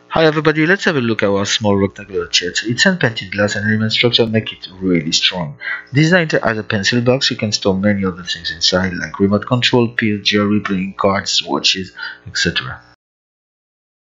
Hi everybody, let's have a look at our small rectangular chair. It's hand painted glass and element structure make it really strong. Designed as a pencil box, you can store many other things inside like remote control, pills, jewelry, playing cards, watches, etc.